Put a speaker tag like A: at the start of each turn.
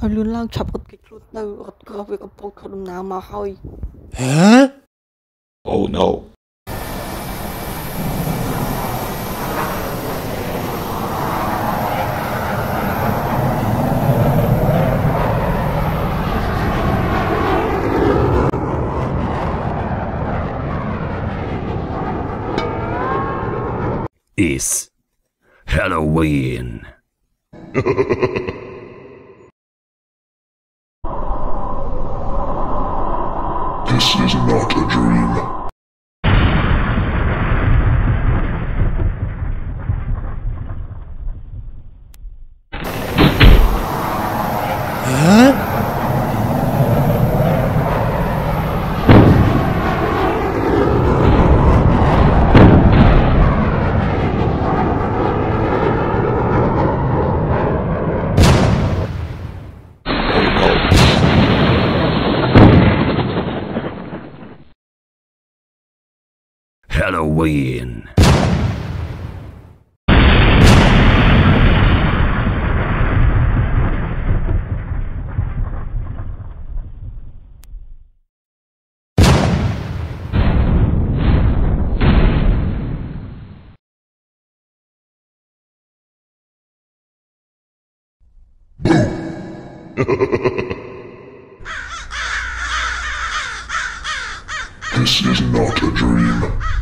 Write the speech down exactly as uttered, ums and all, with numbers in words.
A: ឲ្យលឿនឡើងឆាប់រត់គេចខ្លួនទៅរត់ក្រោះវាកំពុងខុសដំណើរមកហើយ
B: Huh?
C: Oh no.
B: It's Halloween.
D: This is not a dream.
B: Huh? Halloween.
D: This is not a dream.